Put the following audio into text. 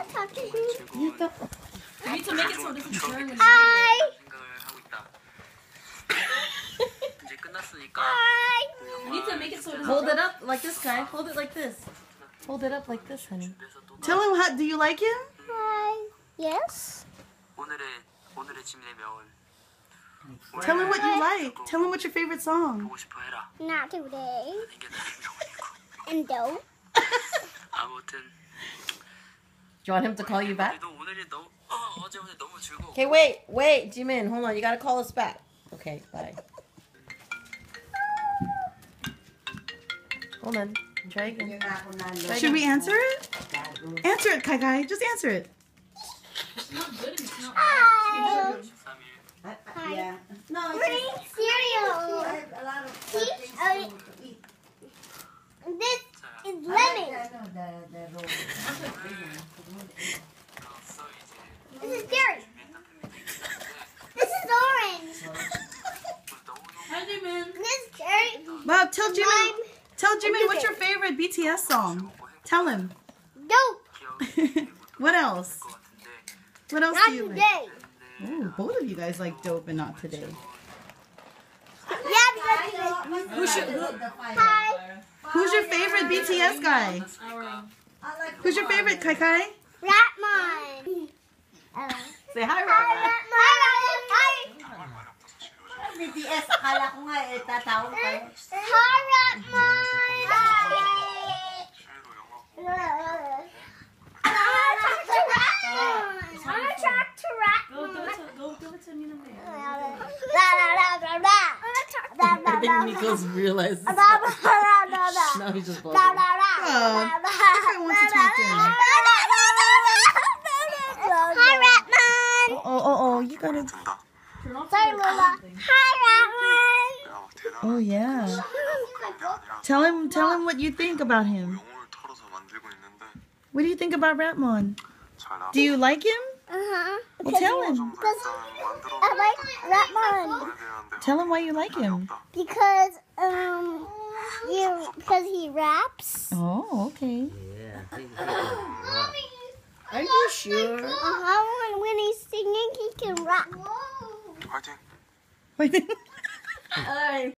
talk to him? You need to make it so it doesn't turn. Hi. You need to make it so it doesn't. Hold it up like this, guy. Hold it like this. Hold it up like this, honey. Tell him how. Do you like him? Hi. Yes. Tell him what you like. Tell him what's your favorite song. Not today. And don't. Do you want him to call you back? Okay, wait, Jimin, hold on. You gotta call us back. Okay, bye. Hold on. Try again. Should we answer it? Answer it, Kai. Just answer it. Hi. Yeah. No, we're eating cereal. This is lemon. This is dairy. This is orange. Hi, Jimin. This is cherry. Bob, tell Jimin what's your favorite BTS song. Tell him. Dope. What else? What else Not do you like? today. Oh, both of you guys like Dope and Not Today. Yeah, because hi. Who's your favorite BTS guy? Who's your favorite, Kai? Ratmon. Say hi, Hi, Ratman. BTS, akala ko nga tatawag kayo. Hi, Ratmon. I want to talk to Ratmon. Go give it to me in a minute. I think Niko's realized this. Now he's just bugging. I want to talk to him. Hi, Ratmon. Oh, you gotta. Sorry, Lola. Hi, Ratmon. Oh yeah. Tell him what you think about him. What do you think about Ratmon? Do you like him? Well, tell him. I like Ratmon Tell him why you like him. because he raps. Oh, okay. Are you sure? When he's singing, he can rap. Wait. Alright.